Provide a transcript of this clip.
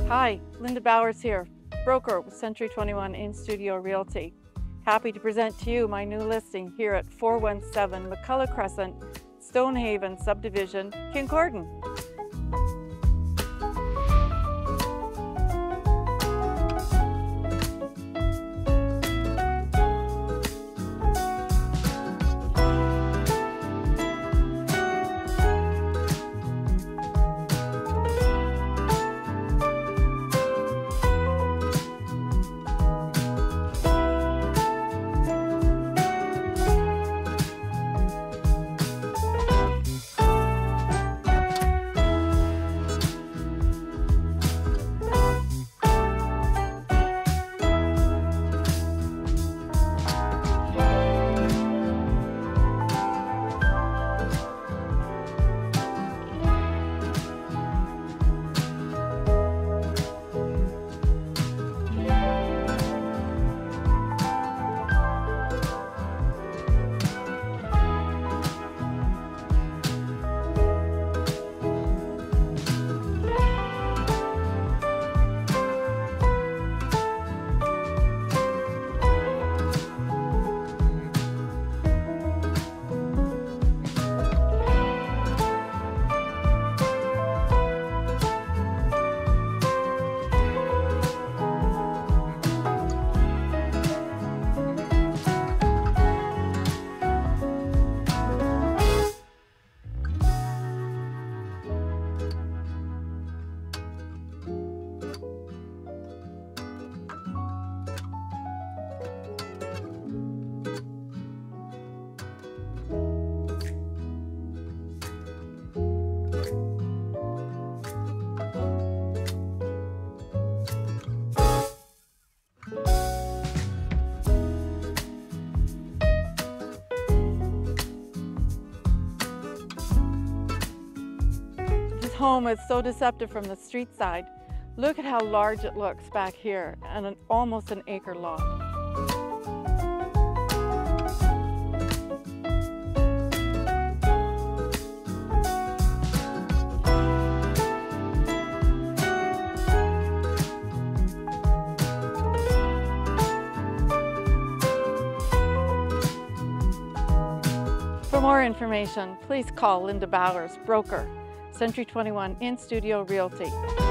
Hi, Linda Bowers here, broker with Century 21 in-studio Realty. Happy to present to you my new listing here at 417 McCullough Crescent, Stonehaven Subdivision, Kincardine. This home is so deceptive from the street side. Look at how large it looks back here, and almost an acre lot. For more information, please call Linda Bowers, broker, Century 21 in-studio Realty.